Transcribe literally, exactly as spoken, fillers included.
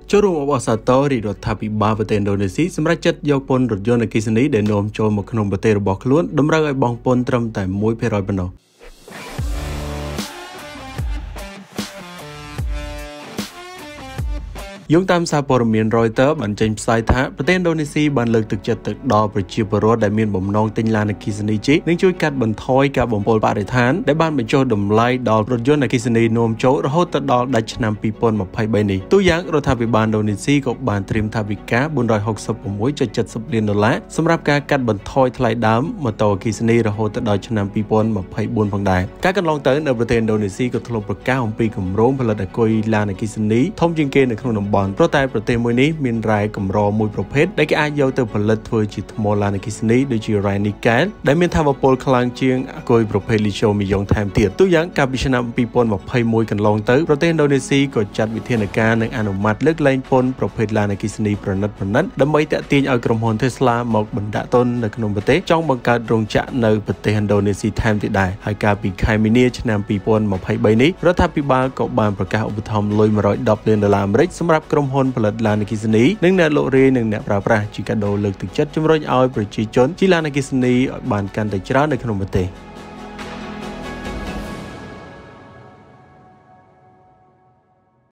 ចូលរួមអបអសាទររដ្ឋាភិបាលប្រទេសឥណ្ឌូនេស៊ីសម្រាប់ចាត់យកពន្ធរថយន្តអគ្គិសនីដែលនាំចូលមកក្នុងប្រទេសរបស់ខ្លួនតម្រូវឲ្យបង់ពន្ធត្រឹមតែមួយភាគរយប៉ុណ្ណោះយោងតាមសារព័ត៌មាន Reuters បានចេញផ្សាយថាប្រទេសឥណ្ឌូនេស៊ីបានលើកទឹកចិត្តទៅដល់ប្រជាពលរដ្ឋដែលមានបំណងទិញឡានអគ្គិសនីជិះនិងជួយកាត់បន្ថយការបំពុលបរិស្ថានដែលបានបញ្ចុះតម្លៃដល់រថយន្តអគ្គិសនីនាំចូលរហូតដល់ដាច់ឆ្នាំពីរពាន់ម្ភៃបីនេះទូយ៉ាងរដ្ឋាភិបាលឥណ្ឌូនេស៊ីក៏បានត្រៀមថវិកាបួនរយហុកសិប៦.៧០លានដុល្លារសម្រាប់ការកាត់បន្ថយថ្លៃដើមម៉ូតូអគ្គិសនីរហូតដល់ឆ្នាំពីរពាន់ម្ភៃបួនផងដែរការកន្លងទៅនៅប្រទេសឥណ្ឌូនេស៊ីក៏ធ្លាប់ប្រកាសអំពីគម្រោងផលិតអគុយឡានអគ្គិសនីធំជាងគេនៅក្នុងតំបន់ព្រោះតែប្រទេសមួយនេះមានរ៉ែកម្រមួយប្រភេទដែលគេអាចយកទៅផលិតធ្វើជាថ្មឡានអគ្គិសនីដូចជារ៉ែនីកែលដែលមានថាមពលខ្លាំងជាងអគុយប្រភេទលីសូមីយ៉ុងថែមទៀតទូយ៉ាងកាលពីឆ្នាំពីរពាន់ម្ភៃមួយកន្លងទៅប្រទេសឥណ្ឌូនេស៊ីក៏ចាត់វិធានការនិងអនុម័តលើកលែងពន្ធប្រភេទឡានអគ្គិសនីប្រណិតប្រណិតដើម្បីតាក់ទាញឲ្យក្រុមហ៊ុន Tesla មកបណ្ដាក់ទុននៅក្នុងប្រទេសចង់បង្កើតរោងចក្រនៅប្រទេសឥណ្ឌូនេស៊ីថែមទៀតដែរហើយកាលពីខែមីនាឆ្នាំពីរពាន់ម្ភៃបីនេះរដ្ឋាភិបាលក៏បានប្រកាសឧបត្ថម្ភលុយមួយរយដប់លានដុល្លារអាមេរិកសម្រាប់ក្រុមហ៊ុនផលិតឡានអគ្គិសនីនិងអ្នកលក់រាយនិងអ្នកប្រើប្រាស់ជាកាដូលើកទឹកចិត្តជំរុញឲ្យប្រជាជនជិះឡានអគ្គិសនីឲ្យបានកាន់តែច្រើននៅក្នុងប្រទេស